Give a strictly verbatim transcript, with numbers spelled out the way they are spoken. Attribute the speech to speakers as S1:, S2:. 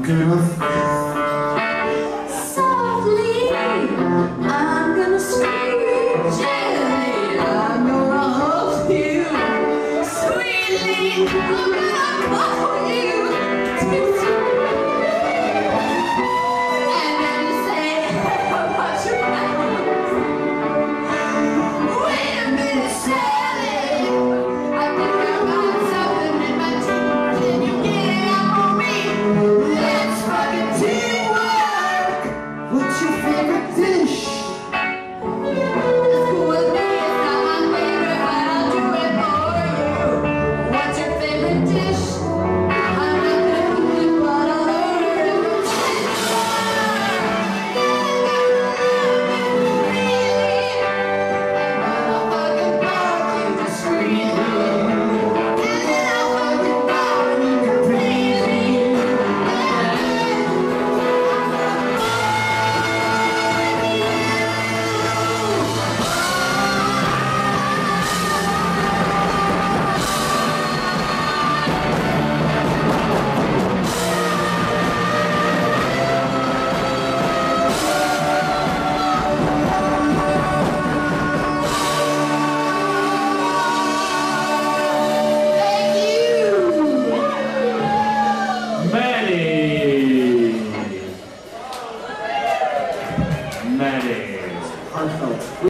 S1: gonna
S2: softly, I'm gonna scream gently, I'm gonna hold you sweetly, I'm gonna call you tipsy, and then you say, what's your name? Wait a minute, Sally, I think I got something in my teeth. Can you get it out for me? Let's fucking teamwork.
S1: What's your favorite dish?
S2: It's cool with me, it's not my favorite, but I'll do it for you. What's your favorite dish? I'm not gonna cook it, but I'll order it from
S3: Maddie! Maddie.
S1: Heartfelt.